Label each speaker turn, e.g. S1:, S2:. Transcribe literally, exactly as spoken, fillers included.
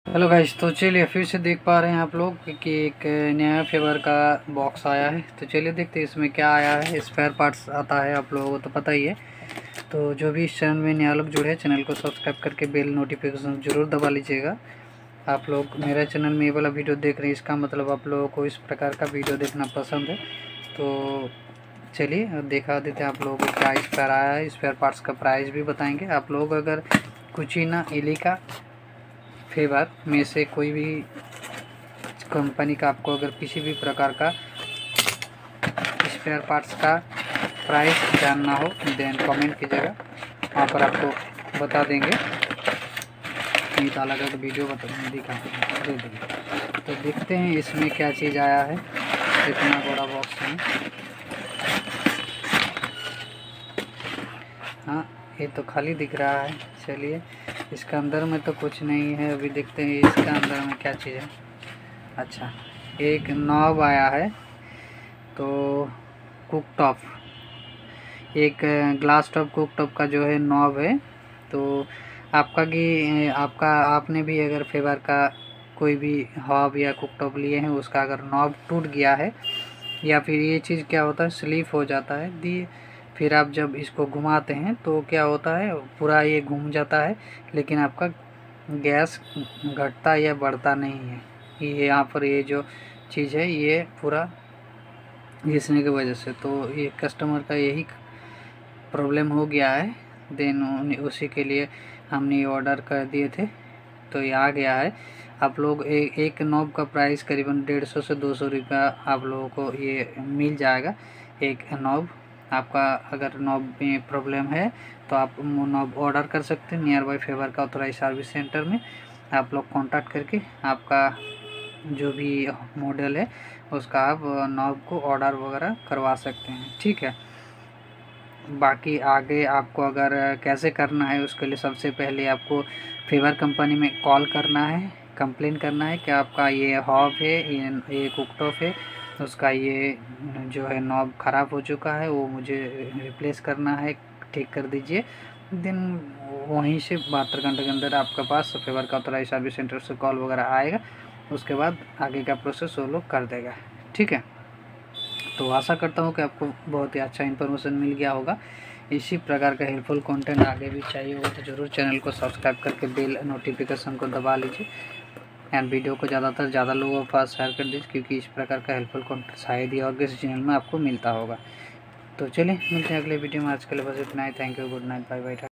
S1: Hello guys, तो चलिए फिर से देख पा रहे हैं आप लोग कि एक नया फेवर का बॉक्स आया है। तो चलिए देखते हैं इसमें क्या आया है। स्पेयर पार्ट्स आता है, आप लोगों को तो पता ही है। तो जो भी इस चैनल में नया लोग जुड़े हैं, चैनल को सब्सक्राइब करके बेल नोटिफिकेशन ज़रूर दबा लीजिएगा। आप लोग मेरे चैनल में ये वाला वीडियो देख रहे हैं, इसका मतलब आप लोगों को इस प्रकार का वीडियो देखना पसंद है। तो चलिए दिखा देते हैं आप लोगों को क्या स्पेयर आया है। स्पेयर पार्ट्स का प्राइस भी बताएँगे। आप लोग अगर कुचीना एलिका फेवर में से कोई भी कंपनी का आपको अगर किसी भी प्रकार का स्पेयर पार्ट्स का प्राइस जानना हो देन कमेंट कीजिएगा, वहाँ पर आपको बता देंगे। नहीं लगा तो वीडियो बता दिखा दे देंगे। तो देखते हैं इसमें क्या चीज़ आया है। इतना बड़ा बॉक्स है। हाँ, ये तो खाली दिख रहा है। चलिए इसका अंदर में तो कुछ नहीं है, अभी देखते हैं इसका अंदर में क्या चीज़ है। अच्छा, एक नॉब आया है, तो कुक टॉप, एक ग्लास टॉप कुक टॉप का जो है नॉब है। तो आपका कि आपका आपने भी अगर फेवर का कोई भी हॉब या कुक टॉप लिए हैं, उसका अगर नॉब टूट गया है या फिर ये चीज़ क्या होता है स्लिप हो जाता है दी, फिर आप जब इसको घुमाते हैं तो क्या होता है पूरा ये घूम जाता है, लेकिन आपका गैस घटता या बढ़ता नहीं है। ये यहाँ पर ये जो चीज़ है ये पूरा घिसने की वजह से, तो ये कस्टमर का यही प्रॉब्लम हो गया है। देन उसी के लिए हमने ये ऑर्डर कर दिए थे, तो ये आ गया है। आप लोग एक एक नॉब का प्राइस करीबन डेढ़ सौ से दो सौ रुपया आप लोगों को ये मिल जाएगा एक नॉब। आपका अगर नॉब में प्रॉब्लम है तो आप नॉब ऑर्डर कर सकते हैं नियर बाई फेवर का ऑथोराइज सर्विस सेंटर में। आप लोग कांटेक्ट करके आपका जो भी मॉडल है उसका आप नॉब को ऑर्डर वगैरह करवा सकते हैं, ठीक है। बाकी आगे आपको अगर कैसे करना है उसके लिए सबसे पहले आपको फेवर कंपनी में कॉल करना है, कंप्लेन करना है कि आपका ये हॉब है, ये ये कुकटॉप है, उसका ये जो है नॉब ख़राब हो चुका है, वो मुझे रिप्लेस करना है, ठीक कर दीजिए। देन वहीं से बहत्तर घंटे के अंदर आपके पास फेवर का ऑथराइज सर्विस सेंटर से कॉल वगैरह आएगा। उसके बाद आगे का प्रोसेस वो लोग कर देगा, ठीक है। तो आशा करता हूँ कि आपको बहुत ही अच्छा इन्फॉर्मेशन मिल गया होगा। इसी प्रकार का हेल्पफुल कंटेंट आगे भी चाहिए होगा तो ज़रूर चैनल को सब्सक्राइब करके बेल नोटिफिकेशन को दबा लीजिए एंड वीडियो को ज़्यादातर ज़्यादा लोगों के पास शेयर कर दीजिए, क्योंकि इस प्रकार का हेल्पफुल कंटेंट शायद ही और किसी चैनल में आपको मिलता होगा। तो चलिए मिलते हैं अगले वीडियो में। आज के लिए बस इतना ही। Thank you, good night, bye bye.